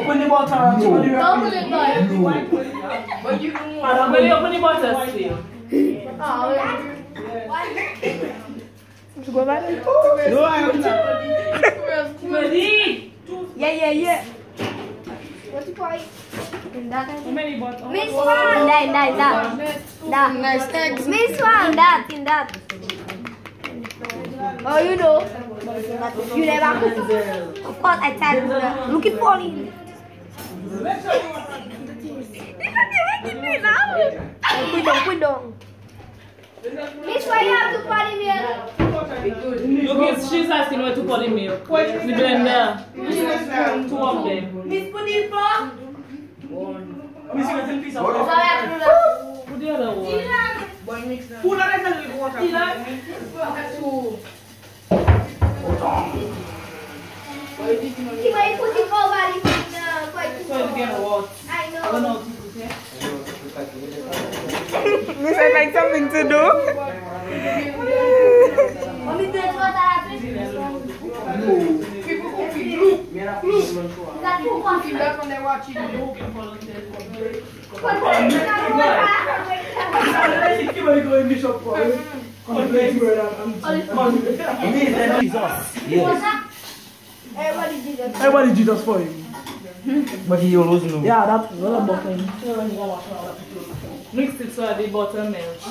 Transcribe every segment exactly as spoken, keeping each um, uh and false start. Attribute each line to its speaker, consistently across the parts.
Speaker 1: Open the butter. No.
Speaker 2: Open it, boy. But you don't want to open the butter still. Oh,
Speaker 3: Let's go back.
Speaker 1: No, I am not.
Speaker 2: Ready?
Speaker 3: Yeah, yeah, yeah.
Speaker 4: What you call it?
Speaker 2: How many butter?
Speaker 4: Miss One.
Speaker 3: That, that, that. That.
Speaker 4: Nice, thanks.
Speaker 3: Miss One. That, in that. Oh, you know. You never cook. Of course, I tried looking for him. Quit down, quit down.
Speaker 4: Miss One, you have to put him here.
Speaker 2: Look, she's asking where to put the milk. The blender. Two of them.
Speaker 4: Miss, put it for.
Speaker 1: Miss, you want a piece of
Speaker 4: So
Speaker 1: water?
Speaker 4: I have to do that.
Speaker 2: Put the other one.
Speaker 1: Put on a little water.
Speaker 4: Two. He might put it over the uh, quite
Speaker 2: So it's getting hot.
Speaker 4: I
Speaker 2: I don't
Speaker 4: know.
Speaker 2: know what to say.
Speaker 3: This is like something to do.
Speaker 4: Mommy, that's what I have to do. That you want to do.
Speaker 2: That's when they're watching you.
Speaker 4: Put it in the water.
Speaker 1: Keep on going, Bishop. Yes.
Speaker 4: Everybody did it.
Speaker 1: Everybody Jesus for him. But he will lose no. Yeah, that's what about him.
Speaker 2: Mix it so the butter melts.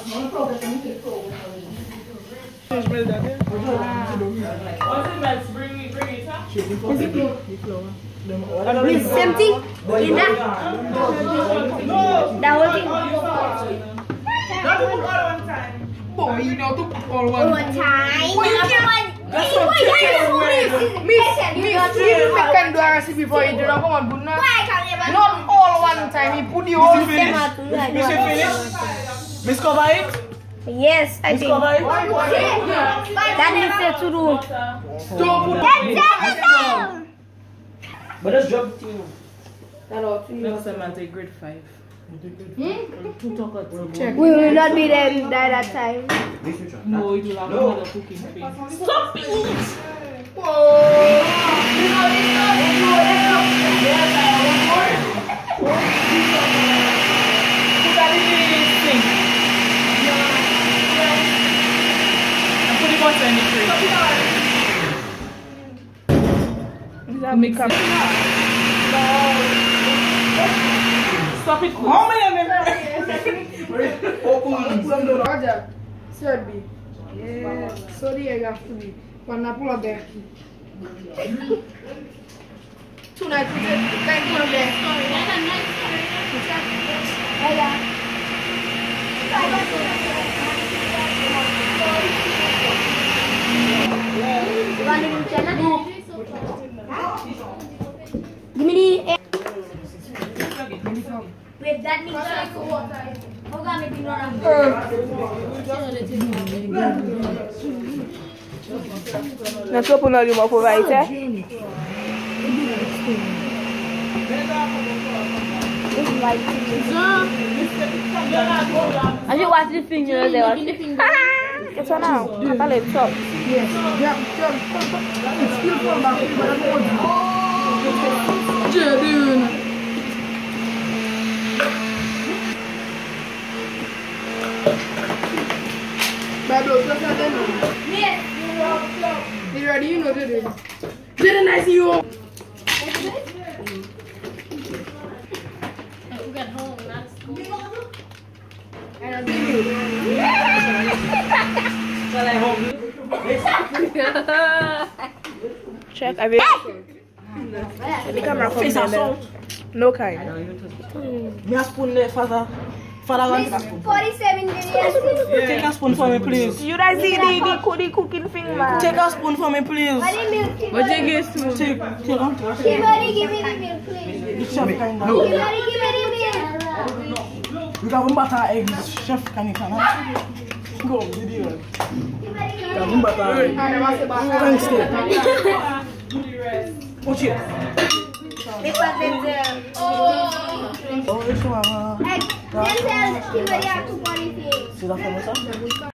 Speaker 2: Once it melts, bring it, bring it up.
Speaker 3: It's same thing. In that. That whole thing.
Speaker 1: Not to put all one time.
Speaker 2: Boy, you know to put all one.
Speaker 4: One time.
Speaker 2: Well, you
Speaker 4: can't.
Speaker 2: That's what chicken
Speaker 4: Miss,
Speaker 2: Miss, you can do a recipe for it. You don't come on, but not,
Speaker 4: why can't you?
Speaker 2: not all one time. You put the whole thing.
Speaker 1: Miss, you finish? Miss, cover it?
Speaker 3: Yes, I
Speaker 1: Miss,
Speaker 3: think.
Speaker 1: cover it?
Speaker 3: That needs to do.
Speaker 2: Don't put
Speaker 4: Then
Speaker 1: But that's job too.
Speaker 2: next time I'll take grade five.
Speaker 3: We will not be there by that time.
Speaker 2: No, it will have another cooking phase. Stop it! Put that in the sink. And put the butter in the fridge. Mix it. Stop it, cook.
Speaker 1: How many of them? Open.
Speaker 5: Roger, serve. Yeah, sorry, I have to be. Wanna pull up there. Tonight, we can pull up there.
Speaker 3: Give me the.
Speaker 4: wait, that needs to go water. Hold on, maybe not.
Speaker 3: Let's open all your mouth over it, eh? I should watch the fingers there. It's on now. I can let it up.
Speaker 5: Yes, yeah, yeah. It's still from back, but I'm going to. Yeah, dude. Bablo, what's that then? You ready? You know the deal. Didn't I see you?
Speaker 3: Check. I will. The camera face out. No kind.
Speaker 1: Me a spoon there, father. Father,
Speaker 4: Miss forty-seven minutes.
Speaker 1: take a spoon for me, please.
Speaker 3: You guys see the, the, the cooking thing, man.
Speaker 1: Take a spoon for me, please.
Speaker 4: What the milk? Kimberly?
Speaker 2: What you get to?
Speaker 1: Take, take on.
Speaker 4: Kimberly, give me the milk, please.
Speaker 1: The chef kind of.
Speaker 4: Kimberly, give me the milk.
Speaker 1: We got butter, eggs, chef kind of. Go, the deal.
Speaker 4: Kimberly, give me
Speaker 1: Got butter. Thanks, watch it.
Speaker 4: Oh.
Speaker 1: Oh, this one.
Speaker 4: Hey, Denzel, Kimberly, have to forty-six.
Speaker 1: See that for me, sir?